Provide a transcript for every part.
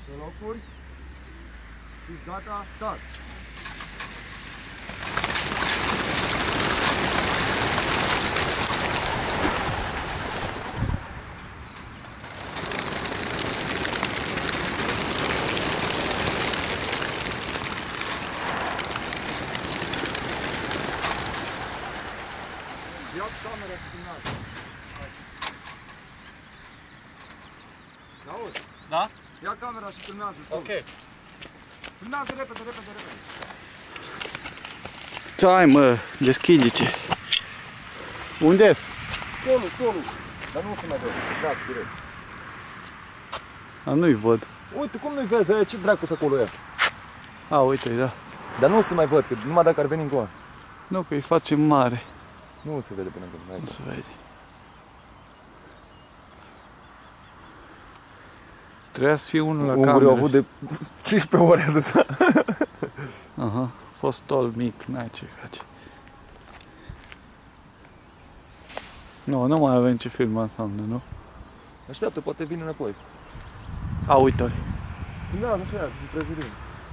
Pe locuri. Fiți gata, start! Ia camera și filmează. Auzi? Da? Ia camera și filmează. Ok. Filmează repede, repede, repede. Stai mă, deschide-te. Unde-s? Colul. Dar nu se mai vede. Exact, direct. A, nu-i văd. Uite, cum nu-i vezi? Aia, ce dracu-s acolo e? A, uite, da. Dar nu se mai văd, că numai dacă ar veni încoa. Nu, că îi facem mare. Nu se vede până când. Nu se vede. Trebuia să fie unul la cameră. Ungurii au avut de 15 ore atât. Aha, a fost tol mic, n-ai ce face. Nu mai avem ce filma înseamnă, nu? Așteaptă, poate vine înapoi. A, uite-l. Da, nu știu, prezidim.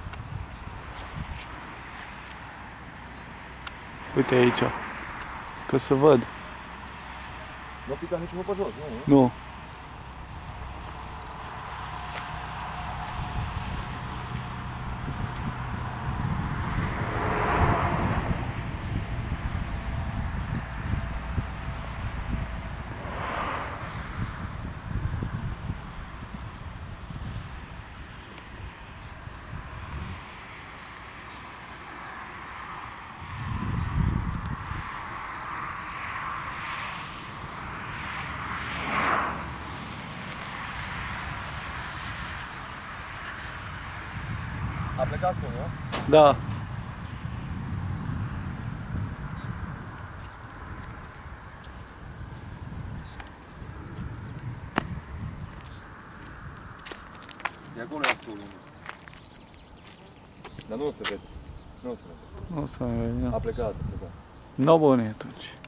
Uite aici. Că să văd. Nu a picat niciunul pe jos, nu? Nu. A plecat tu, nu? Da. De acolo e stulul. Dar nu se vede. Nu se vede. Nu să mai vedem. A plecat. No, bune atunci.